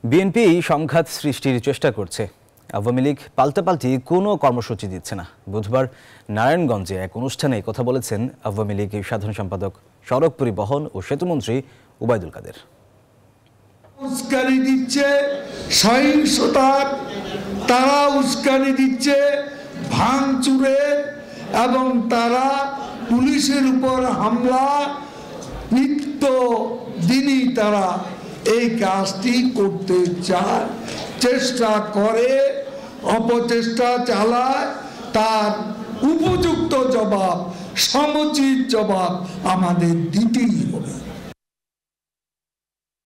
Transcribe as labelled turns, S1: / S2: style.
S1: BNP সংঘাত সৃষ্টির চেষ্টা করছে। আওয়ামী লীগ পাল্টাপাল্টি কোনো কর্মসূচি দিচ্ছে না। বুধবার নারায়ণগঞ্জে এক অনুষ্ঠানে কথা বলেছেন আওয়ামী লীগের সাধারণ সম্পাদক, সড়ক পরিবহন ও সেতুমন্ত্রী ওবায়দুল কাদের।
S2: উস্কানি দিচ্ছে সহিংসতার, তারা উস্কানি দিচ্ছে ভাঙচুরের, এবং তারা পুলিশের উপর হামলা, নিত্য দিনই তারা এই কাজটি করতে চায়, চেষ্টা করে, অপচেষ্টা চালায়। তার উপযুক্ত জবাব, সমুচিত জবাব আমাদের দিতেই হবে।